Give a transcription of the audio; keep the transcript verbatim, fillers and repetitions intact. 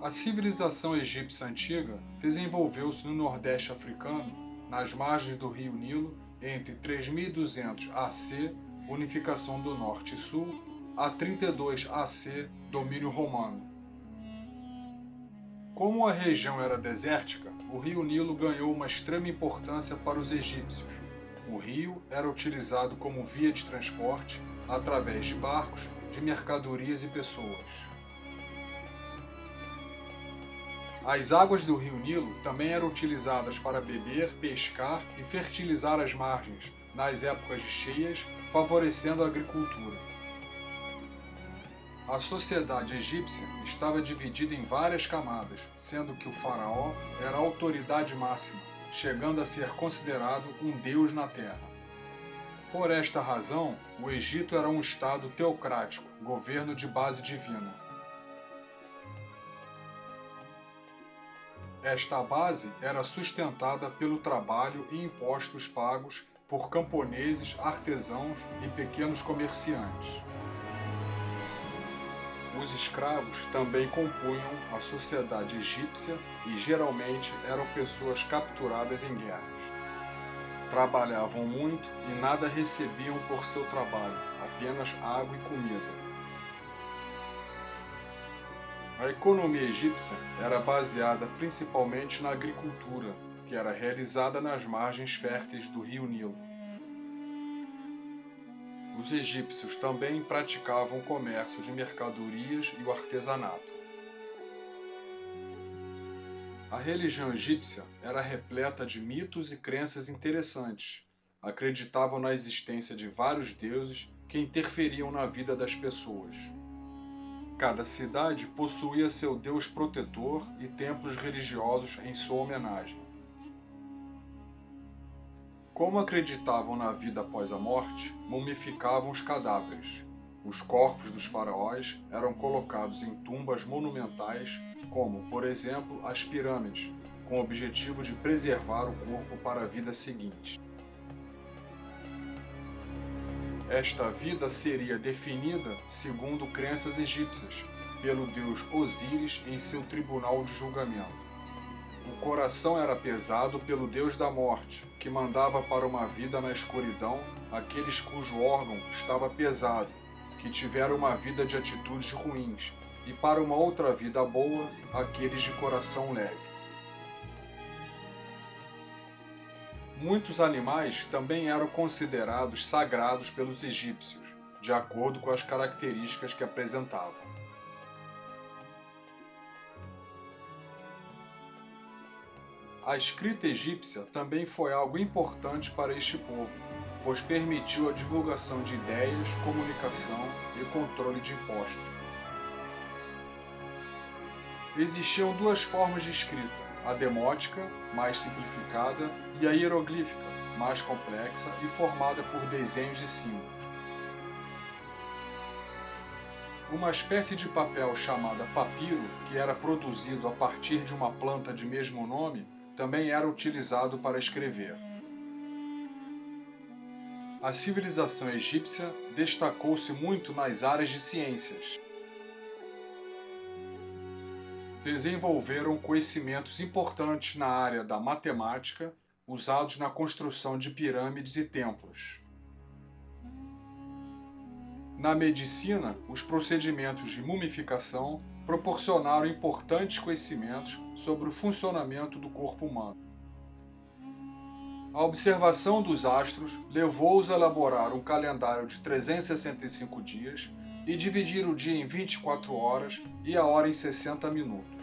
A civilização egípcia antiga desenvolveu-se no Nordeste africano, nas margens do rio Nilo, entre três mil e duzentos A C, unificação do Norte e Sul, a trinta e dois A C, domínio romano. Como a região era desértica, o rio Nilo ganhou uma extrema importância para os egípcios. O rio era utilizado como via de transporte através de barcos, de mercadorias e pessoas. As águas do rio Nilo também eram utilizadas para beber, pescar e fertilizar as margens nas épocas de cheias, favorecendo a agricultura. A sociedade egípcia estava dividida em várias camadas, sendo que o faraó era a autoridade máxima, chegando a ser considerado um deus na terra. Por esta razão, o Egito era um estado teocrático, governo de base divina. Esta base era sustentada pelo trabalho e impostos pagos por camponeses, artesãos e pequenos comerciantes. Os escravos também compunham a sociedade egípcia e geralmente eram pessoas capturadas em guerras. Trabalhavam muito e nada recebiam por seu trabalho, apenas água e comida. A economia egípcia era baseada principalmente na agricultura, que era realizada nas margens férteis do rio Nilo. Os egípcios também praticavam o comércio de mercadorias e o artesanato. A religião egípcia era repleta de mitos e crenças interessantes. Acreditavam na existência de vários deuses que interferiam na vida das pessoas. Cada cidade possuía seu deus protetor e templos religiosos em sua homenagem. Como acreditavam na vida após a morte, mumificavam os cadáveres. Os corpos dos faraós eram colocados em tumbas monumentais, como, por exemplo, as pirâmides, com o objetivo de preservar o corpo para a vida seguinte. Esta vida seria definida, segundo crenças egípcias, pelo deus Osíris em seu tribunal de julgamento. O coração era pesado pelo deus da morte, que mandava para uma vida na escuridão aqueles cujo órgão estava pesado, que tiveram uma vida de atitudes ruins, e para uma outra vida boa, aqueles de coração leve. Muitos animais também eram considerados sagrados pelos egípcios, de acordo com as características que apresentavam. A escrita egípcia também foi algo importante para este povo, pois permitiu a divulgação de ideias, comunicação e controle de impostos. Existiam duas formas de escrita, a demótica, mais simplificada, e a hieroglífica, mais complexa e formada por desenhos de símbolos. Uma espécie de papel chamada papiro, que era produzido a partir de uma planta de mesmo nome, também era utilizado para escrever. A civilização egípcia destacou-se muito nas áreas de ciências. Desenvolveram conhecimentos importantes na área da matemática, usados na construção de pirâmides e templos. Na medicina, os procedimentos de mumificação proporcionaram importantes conhecimentos sobre o funcionamento do corpo humano. A observação dos astros levou-os a elaborar um calendário de trezentos e sessenta e cinco dias e dividir o dia em vinte e quatro horas e a hora em sessenta minutos.